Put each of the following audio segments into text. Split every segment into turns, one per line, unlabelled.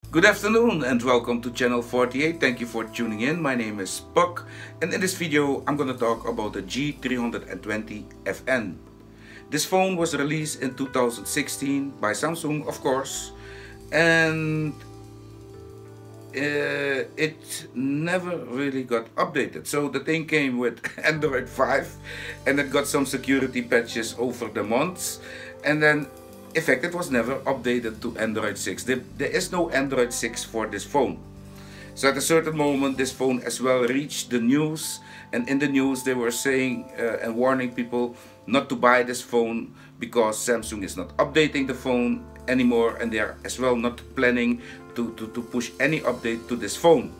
Good afternoon and welcome to channel 48. Thank you for tuning in. My name is Puck, and in this video I'm going to talk about the G320 FN. This phone was released in 2016 by Samsung, of course, and it never really got updated. So the thing came with Android 5 and it got some security patches over the months, and then in fact it was never updated to Android 6. There is no Android 6 for this phone. So at a certain moment this phone as well reached the news, and in the news they were saying and warning people not to buy this phone because Samsung is not updating the phone anymore, and they are as well not planning to push any update to this phone.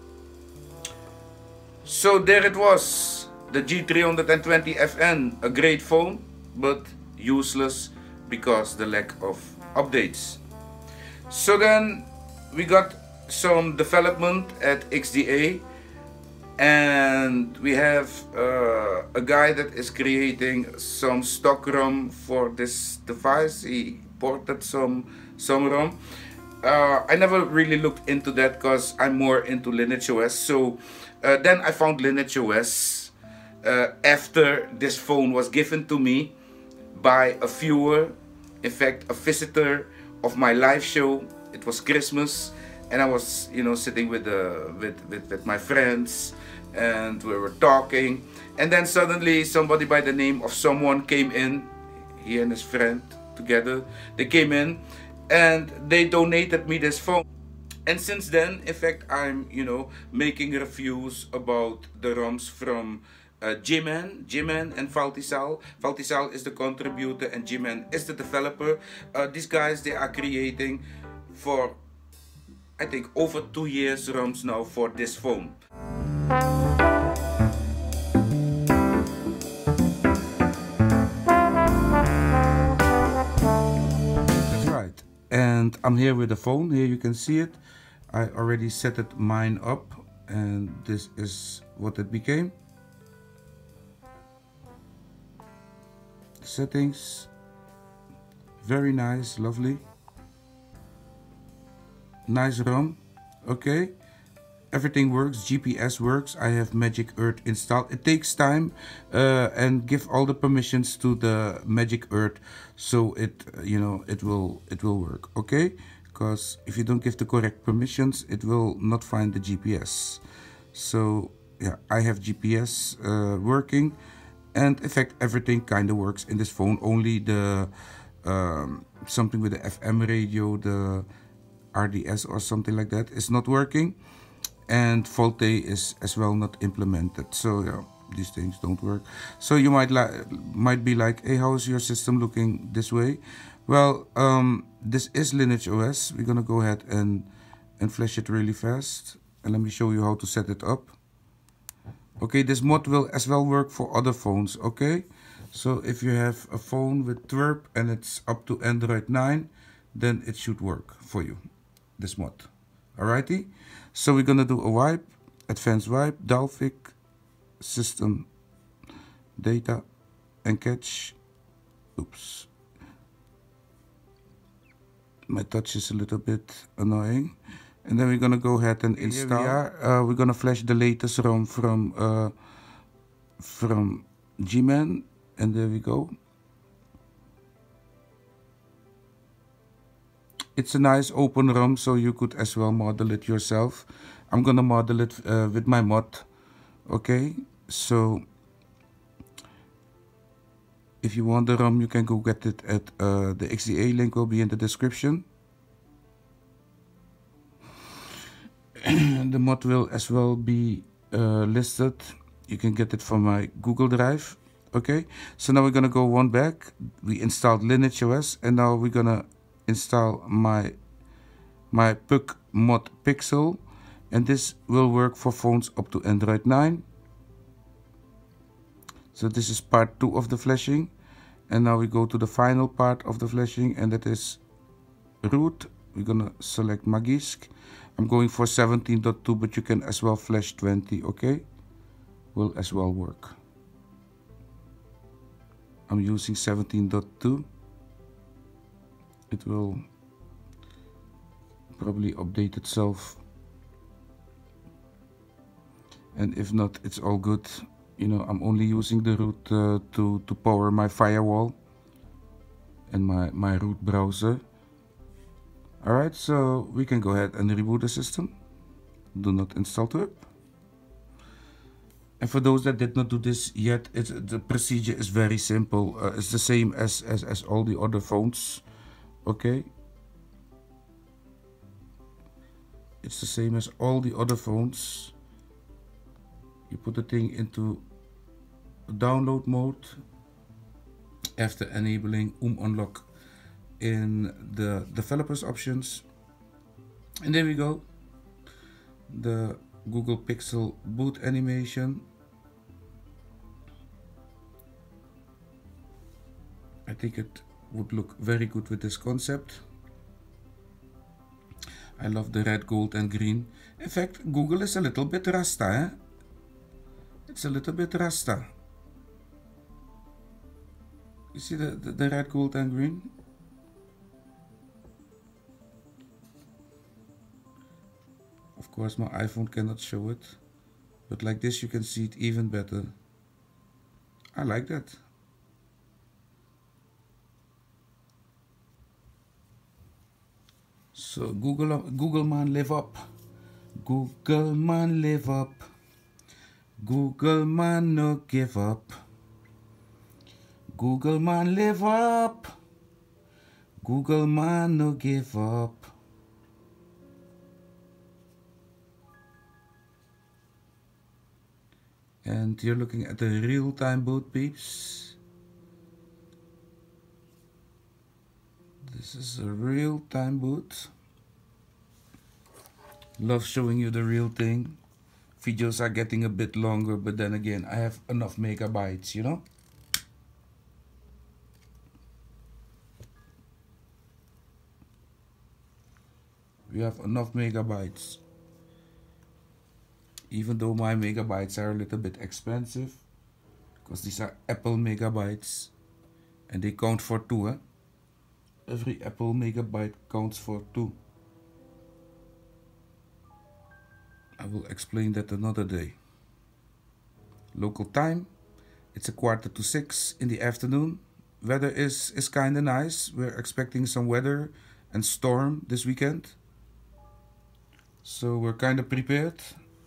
So there it was, the G320 FN, a great phone but useless because the lack of updates. So then we got some development at XDA, and we have a guy that is creating some stock ROM for this device. He ported some ROM. I never really looked into that because I'm more into Lineage OS. So then I found Lineage OS after this phone was given to me by a viewer, in fact a visitor of my live show. It was Christmas and I was, sitting with my friends, and we were talking, and then suddenly somebody by the name of someone came in. He and his friend together, they came in and they donated me this phone. And since then, in fact, I'm making reviews about the ROMs from G-Man and Valtisal. Valtisal is the contributor and G-Man is the developer. These guys, they are creating for I think over 2 years ROMs now for this phone. That's right. And I'm here with the phone. Here you can see it. I already set mine up, and this is what it became. Settings, very nice, lovely, nice ROM. Okay, everything works. GPS works. I have Magic Earth installed. It takes time, and give all the permissions to the Magic Earth, so it will work. Okay, because if you don't give the correct permissions, it will not find the GPS. So yeah, I have GPS working. And in fact, everything kind of works in this phone. Only the something with the FM radio, the RDS or something like that, is not working. And Volte is as well not implemented. So yeah, these things don't work. So you might be like, hey, how is your system looking this way? Well, this is Lineage OS. We're gonna go ahead and flash it really fast. And let me show you how to set it up. Okay, this mod will as well work for other phones. Okay, so if you have a phone with twerp and it's up to Android 9, then it should work for you, this mod. Alrighty, so we're gonna do a wipe, advanced wipe, Dalvik, system data, and catch. Oops, my touch is a little bit annoying. And then we're gonna go ahead and install. Here we are. We're gonna flash the latest ROM from G-Man, and there we go. It's a nice open ROM, so you could as well model it yourself. I'm gonna model it with my mod. Okay, so if you want the ROM, you can go get it at the XDA link will be in the description. The mod will as well be listed. You can get it from my Google Drive. Okay, so now we're gonna go one back. We installed Lineage OS, and now we're gonna install my Puck mod Pixel, and this will work for phones up to Android 9. So this is part 2 of the flashing, and now we go to the final part of the flashing, and that is root. We're gonna select Magisk. I'm going for 17.2, but you can as well flash 20, okay? Will as well work. I'm using 17.2. It will probably update itself, and if not, it's all good. You know, I'm only using the root to power my firewall and my root browser. Alright, so we can go ahead and reboot the system. Do not install TWRP. And for those that did not do this yet, the procedure is very simple. It's the same as all the other phones. Okay. It's the same as all the other phones. You put the thing into download mode after enabling Unlock in the developers options, and there we go. The Google Pixel boot animation. I think it would look very good with this concept. I love the red, gold and green. In fact, Google is a little bit Rasta, eh? It's a little bit Rasta. You see the red, gold and green? Of course my iPhone cannot show it, but like this you can see it even better. I like that. So Google man, live up. Google man, live up. Google man, no give up. Google man, live up. Google man, no give up. And you're looking at the real-time boot, peeps. This is a real-time boot. Love showing you the real thing. Videos are getting a bit longer, but then again, I have enough megabytes, you know? We have enough megabytes. Even though my megabytes are a little bit expensive, because these are Apple megabytes and they count for 2, eh? Every Apple megabyte counts for 2. I will explain that another day. Local time, it's 5:45 in the afternoon. Weather is kinda nice. We're expecting some weather and storm this weekend, so we're kinda prepared.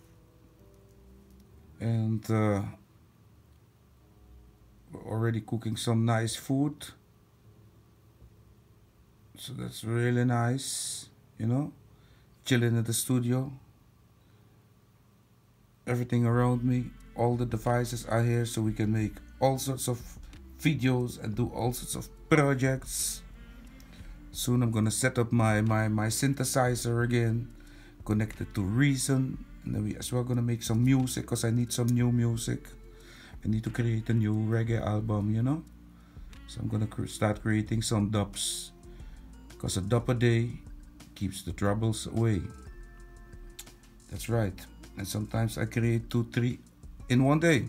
And we're already cooking some nice food, so that's really nice, you know, chilling in the studio. Everything around me, all the devices are here, so we can make all sorts of videos and do all sorts of projects. Soon I'm gonna set up my synthesizer again, connected to Reason. And then we as well gonna make some music, because I need some new music. I need to create a new reggae album, you know. So I'm gonna start creating some dubs, because a dub a day keeps the troubles away. That's right. And sometimes I create 2, 3 in one day.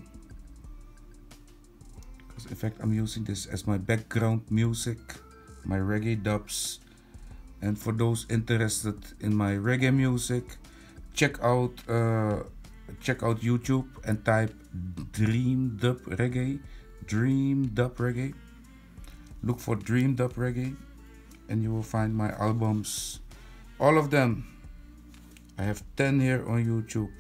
Because in fact I'm using this as my background music, my reggae dubs. And for those interested in my reggae music, check out YouTube and type Dream Dub Reggae. Dream Dub Reggae. Look for Dream Dub Reggae and you will find my albums. All of them. I have 10 here on YouTube.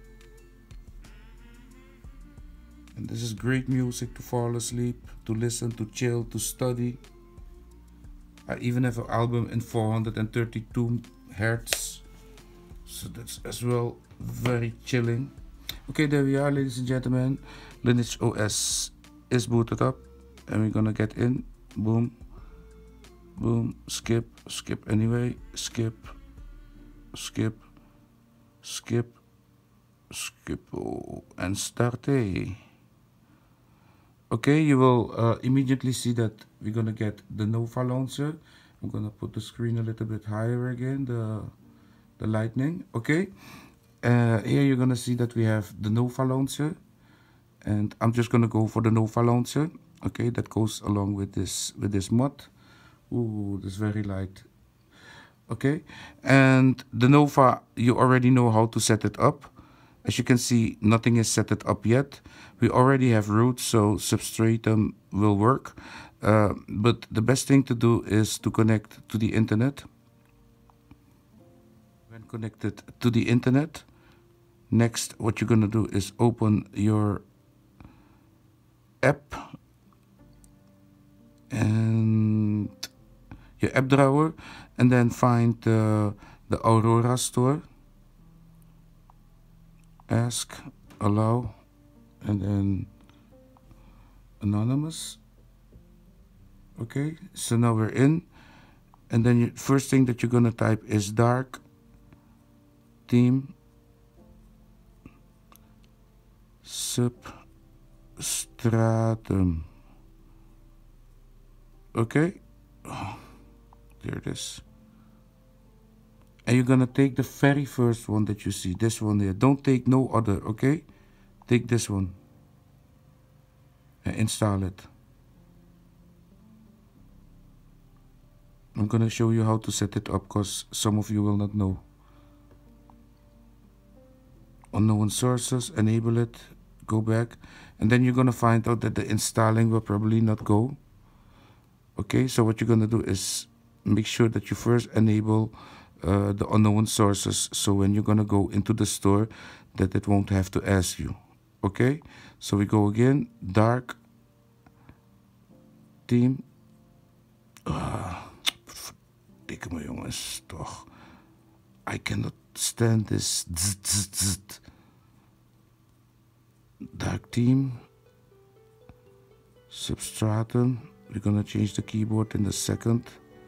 And this is great music to fall asleep, to listen, to chill, to study. I even have an album in 432 Hertz. So that's as well very chilling. Okay, there we are, ladies and gentlemen. Lineage OS is booted up. And we're gonna get in. Boom. Boom. Skip. Skip anyway. Skip. Skip. Skip. Skip. Oh, and start. Okay, you will immediately see that we're gonna get the Nova launcher. I'm gonna put the screen a little bit higher again, the lightning. Okay, here you're gonna see that we have the Nova launcher, and I'm just gonna go for the Nova launcher. Okay, that goes along with this mod. Ooh, that's very light. Okay, and the Nova, you already know how to set it up. As you can see, nothing is set it up yet. We already have root, so Substratum will work. But the best thing to do is to connect to the internet. When connected to the internet, next what you're gonna do is open your app and your app drawer, and then find the Aurora store. Ask, allow, and then anonymous. Okay, so now we're in, and then first thing that you're gonna type is dark theme substratum. Okay, oh, there it is. And you're gonna take the very first one that you see, this one here. Don't take no other, okay? Take this one and install it. I'm gonna show you how to set it up because some of you will not know. Unknown sources, enable it, go back, and then you're gonna find out that the installing will probably not go. Okay, so what you're gonna do is make sure that you first enable the unknown sources, so when you're gonna go into the store, that it won't have to ask you. Okay, so we go again, dark theme. Dikke me jongens, toch. I cannot stand this. Dark theme, substratum. We're gonna change the keyboard in a second.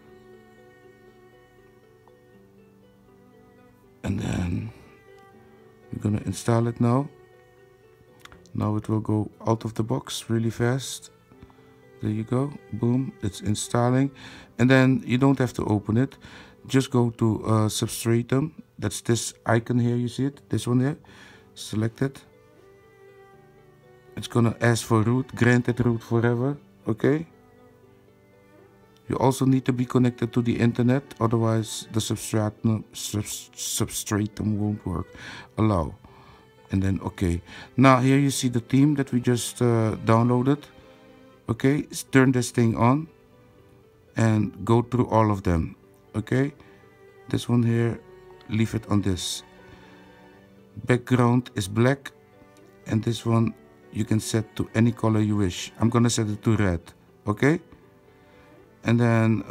And then we're gonna install it now. Now it will go out of the box really fast. There you go, boom, it's installing. And then you don't have to open it. Just go to Substratum. That's this icon here, you see it? This one here, select it. It's gonna ask for root, granted root forever, okay? You also need to be connected to the internet, otherwise the substratum won't work. Allow, and then okay. Now here you see the theme that we just downloaded. Okay, turn this thing on and go through all of them. Okay, this one here, leave it on this. Background is black, and this one you can set to any color you wish. I'm gonna set it to red. Okay. And then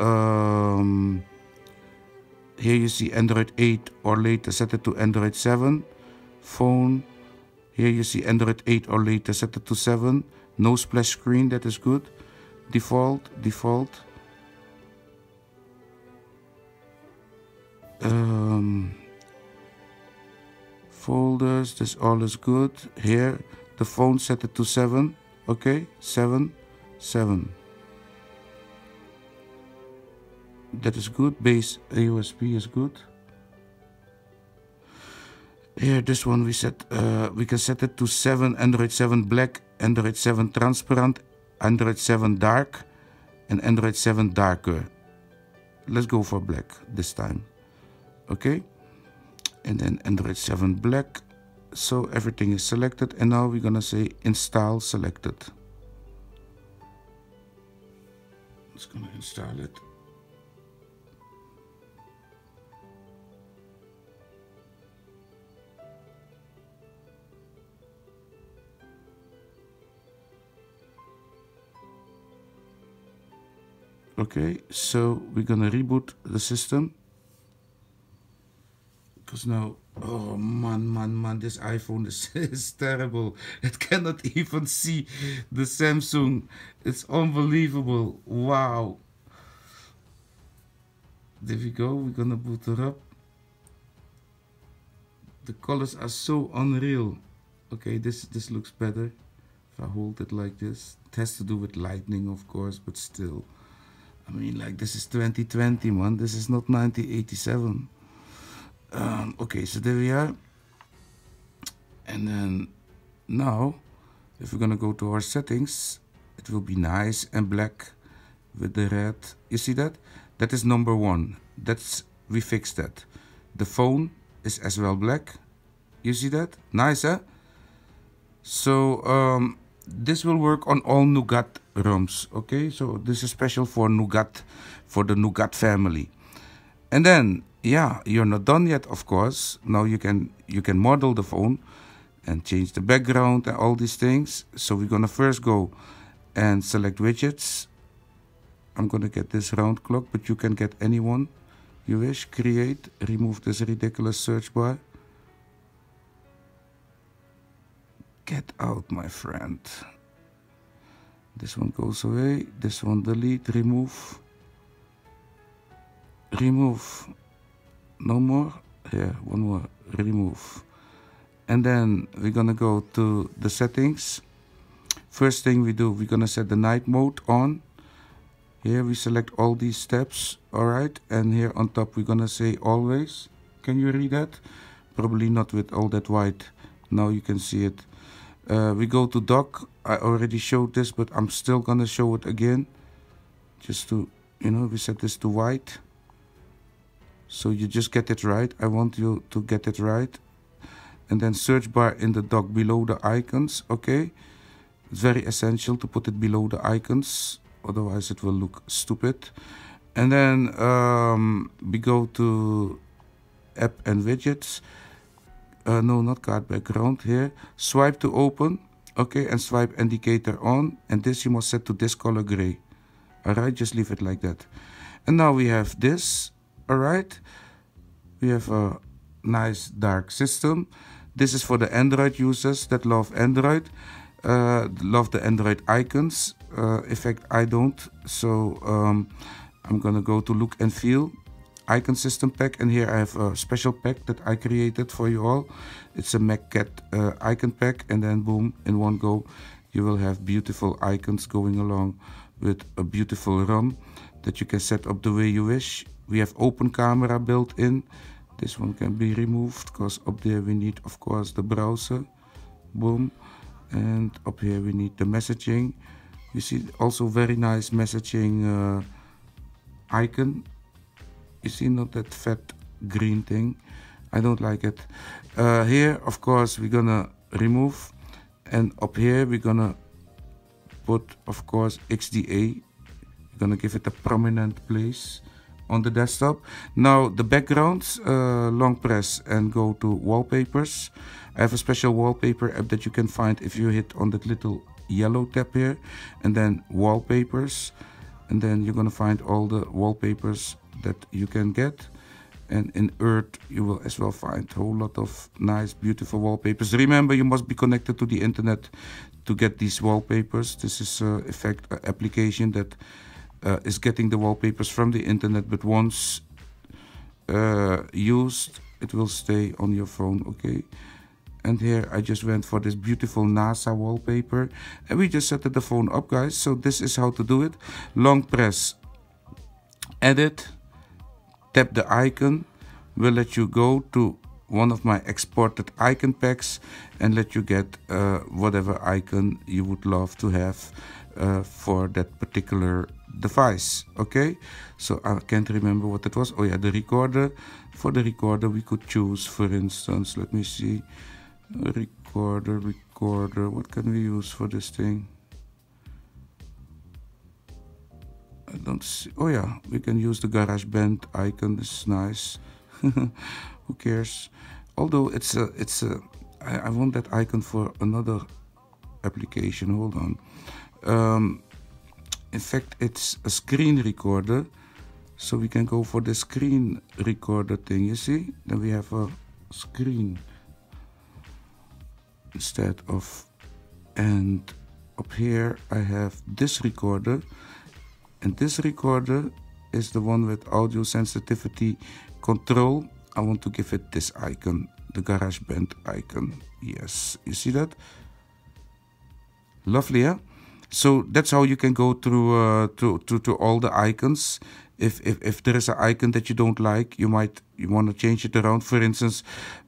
here you see Android 8 or later, set it to Android 7. Phone, here you see Android 8 or later, set it to 7. No splash screen, that is good. Default. Folders, this all is good. Here, the phone, set it to 7. Okay, 7. That is good. Base AOSP is good. Here, this one we can set it to 7, Android 7 black, Android 7 transparent, Android 7 dark, and Android 7 darker. Let's go for black this time. Okay, and then Android 7 black. So everything is selected, and now we're gonna say install selected. It's gonna install it. Okay, so we're gonna reboot the system. Because now, oh man, this iPhone is terrible. It cannot even see the Samsung. It's unbelievable. Wow. There we go, we're gonna boot it up. The colors are so unreal. Okay, this looks better if I hold it like this. It has to do with lightning, of course, but still. I mean, like, this is 2020, man. This is not 1987. Okay, so there we are. And then now, if we're gonna go to our settings, it will be nice and black with the red. You see that? That is number 1. That's we fixed that. The phone is as well black. You see that? Nice, huh? So this will work on all Nougat ROMs. Okay, so this is special for Nougat, for the Nougat family. And then, yeah, you're not done yet, of course. Now you can model the phone and change the background and all these things. So we're gonna first go and select widgets. I'm gonna get this round clock, but you can get any one you wish. Create, remove this ridiculous search bar. Get out, my friend. This one goes away. This one delete, remove. Remove. No more. Here, one more. Remove. And then we're gonna go to the settings. First thing we do, we're gonna set the night mode on. Here we select all these steps, alright, and here on top we're gonna say always. Can you read that? Probably not with all that white. Now you can see it. We go to dock. I already showed this, but I'm still gonna show it again. Just to, we set this to white. So you just get it right. I want you to get it right. And then search bar in the dock below the icons, okay? It's very essential to put it below the icons. Otherwise it will look stupid. And then we go to app and widgets. No, not card background. Here, swipe to open, okay, and swipe indicator on, and this you must set to this color gray. Alright, just leave it like that. And now we have this. Alright, we have a nice dark system. This is for the Android users that love Android, love the Android icons. In fact, I don't, so I'm gonna go to look and feel, icon system pack, and here I have a special pack that I created for you all. It's a MacCat icon pack, and then boom, in one go you will have beautiful icons going along with a beautiful ROM that you can set up the way you wish. We have open camera built in. This one can be removed because up there we need, of course, the browser. Boom. And up here we need the messaging. You see also very nice messaging icon. You see, not that fat green thing. I don't like it. Here, of course, we're gonna remove. And up here we're gonna put, of course, XDA. We're gonna give it a prominent place on the desktop. Now the backgrounds, long press and go to wallpapers. I have a special wallpaper app that you can find if you hit on that little yellow tab here, and then wallpapers, and then you're gonna find all the wallpapers that you can get. And in Earth you will as well find a whole lot of nice beautiful wallpapers. Remember, you must be connected to the internet to get these wallpapers. This is in fact an application that is getting the wallpapers from the internet, but once used it will stay on your phone, okay? And here I just went for this beautiful NASA wallpaper, and we just set the phone up, guys. So this is how to do it. Long press, edit, tap the icon, will let you go to one of my exported icon packs and let you get whatever icon you would love to have for that particular device, okay? So I can't remember what it was. Oh yeah, the recorder. For the recorder we could choose, for instance, let me see, recorder, what can we use for this thing? I don't see. Oh yeah, we can use the GarageBand icon. This is nice. Who cares? Although I want that icon for another application. Hold on. In fact, it's a screen recorder, so we can go for the screen recorder thing. You see? Then we have a screen instead of, and up here I have this recorder. And this recorder is the one with audio sensitivity control. I want to give it this icon, the GarageBand icon. Yes, you see that? Lovely, huh? So that's how you can go through to all the icons. If there is an icon that you don't like, you want to change it around. For instance,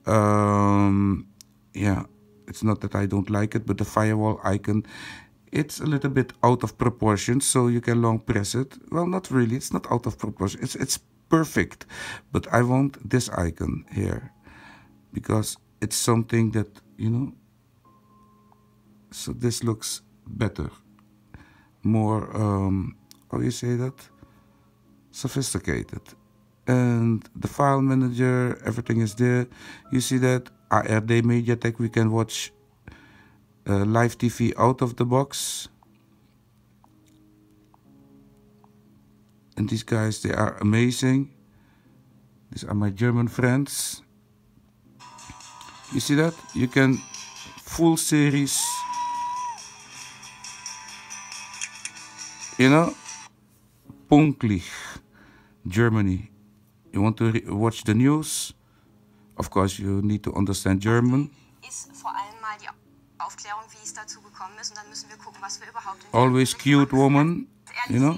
yeah, it's not that I don't like it, but the firewall icon, it's a little bit out of proportion, so you can long press it. Well, not really, it's not out of proportion. It's perfect. But I want this icon here because it's something that, you know, so this looks better, more, how do you say that? Sophisticated. And the file manager, everything is there. You see that ARD MediaTek, we can watch live TV out of the box. And these guys, they are amazing. These are my German friends. You see that? You can full series, you know, Punktlich, Germany. You want to watch the news? Of course, you need to understand German. Always cute woman, you know.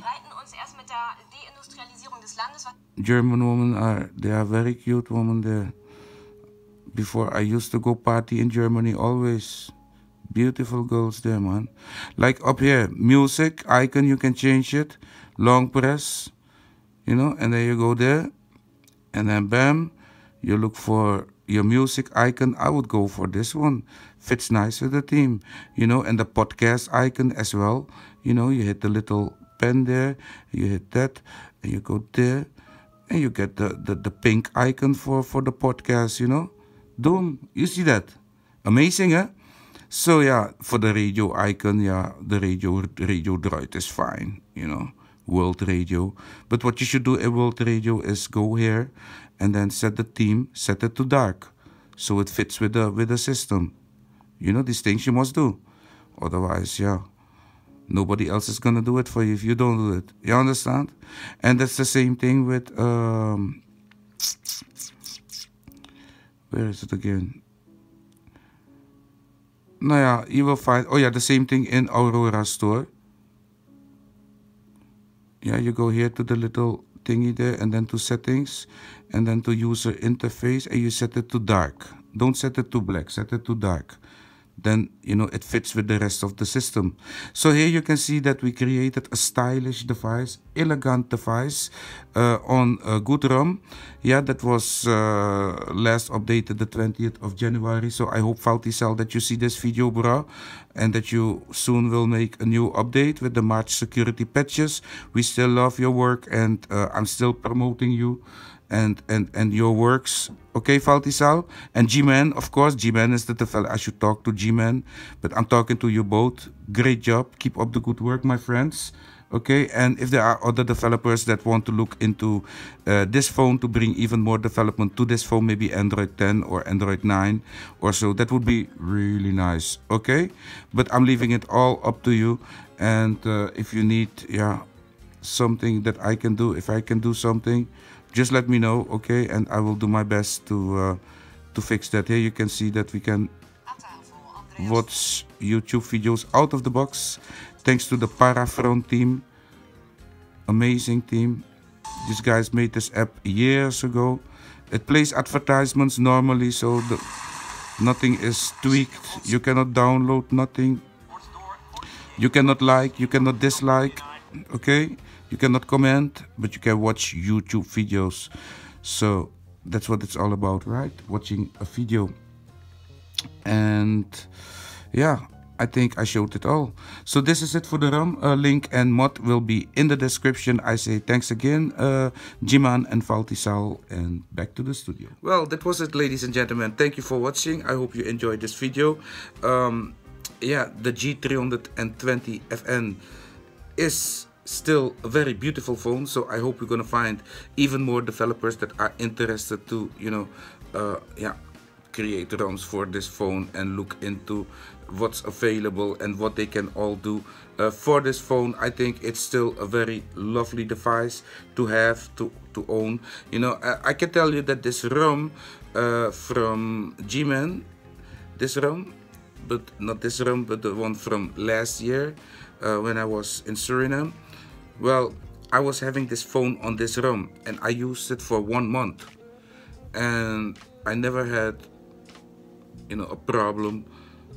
German women they are very cute women there. Before I used to go party in Germany, always beautiful girls there, man. Like up here, music icon, you can change it, long press, you know, and then you go there, and then bam, you look for your music icon. I would go for this one, fits nice with the theme, you know, and the podcast icon as well. You know, you hit the little pen there, you hit that, and you go there, and you get the pink icon for the podcast, you know. Boom, you see that? Amazing, eh? So yeah, for the radio icon, yeah, the radio droid is fine, you know, world radio. But what you should do in world radio is go here and then set the theme, set it to dark, so it fits with the system. You know, these things you must do. Otherwise, yeah, nobody else is gonna do it for you if you don't do it. You understand? And that's the same thing with where is it again? Nou ja, you will find, oh yeah, the same thing in Aurora store. Yeah, you go here to the little thingy there, and then to settings, and then to user interface, and you set it to dark. Don't set it to black, set it to dark. Then, you know, it fits with the rest of the system. So here you can see that we created a stylish device, elegant device on good ROM. Yeah, that was last updated the 20th of January. So I hope, Falticel, that you see this video, bro, and that you soon will make a new update with the March security patches. We still love your work, and I'm still promoting you and your works. Okay, Falticel? And G-Man, of course. G-Man is the developer. I should talk to G-Man, but I'm talking to you both. Great job. Keep up the good work, my friends. Okay, and if there are other developers that want to look into this phone to bring even more development to this phone, maybe Android 10 or Android 9 or so, that would be really nice. Okay, but I'm leaving it all up to you. And if you need, yeah, something that I can do, if I can do something, just let me know, okay, and I will do my best to fix that. Here you can see that we can watch YouTube videos out of the box, thanks to the Parafront team. Amazing team. These guys made this app years ago. It plays advertisements normally, so nothing is tweaked. You cannot download nothing. You cannot like, you cannot dislike, okay? You cannot comment, but you can watch YouTube videos. So that's what it's all about, right? Watching a video. And yeah, I think I showed it all. So this is it for the ROM. Link and mod will be in the description. I say thanks again, G-Man and Falticel, and back to the studio. Well, that was it, ladies and gentlemen. Thank you for watching. I hope you enjoyed this video. Yeah, the G320 FN is still a very beautiful phone, so I hope we're gonna find even more developers that are interested to, you know, yeah, create ROMs for this phone and look into what's available and what they can all do for this phone. I think it's still a very lovely device to have, to own. You know, I can tell you that this ROM from G-Man, this ROM, but not this ROM, but the one from last year when I was in Suriname. Well, I was having this phone on this ROM and I used it for 1 month, and I never had, you know, a problem.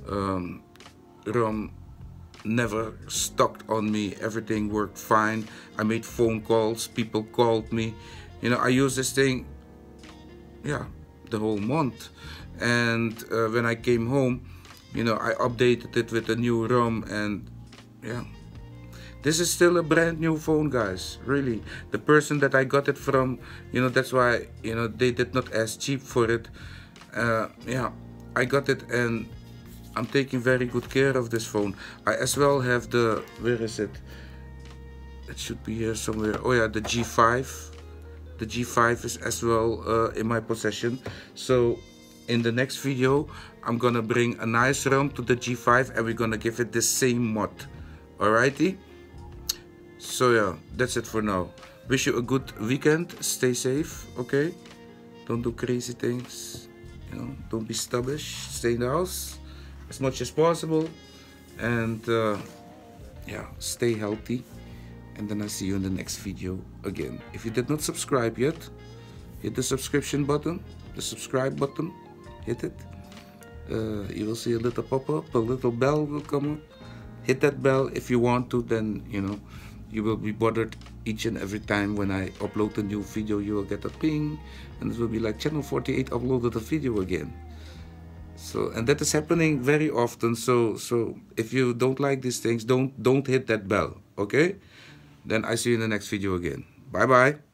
ROM never stuck on me. Everything worked fine. I made phone calls, people called me, You know, I use this thing, yeah, the whole month. And when I came home, you know, I updated it with a new ROM, and yeah, this is still a brand new phone, guys. Really, the person that I got it from, you know, that's why, you know, they did not ask cheap for it. Yeah, I got it, and I'm taking very good care of this phone. I as well have the, where is it? It should be here somewhere. Oh yeah, the G5. The G5 is as well in my possession. So in the next video, I'm gonna bring a nice ROM to the G5, and we're gonna give it the same mod. Alrighty? So yeah, that's it for now. Wish you a good weekend. Stay safe, okay? Don't do crazy things. You know, don't be stubbish. Stay in the house as much as possible. And yeah, stay healthy. And then I'll see you in the next video again. If you did not subscribe yet, hit the subscription button, the subscribe button, hit it. You will see a little pop-up, a little bell will come up. Hit that bell if you want to, then, you know, you will be bothered each and every time when I upload a new video. You will get a ping, and it will be like Channel 48 uploaded a video again. So, and that is happening very often. So if you don't like these things, don't hit that bell, okay? Then I see you in the next video again. Bye bye.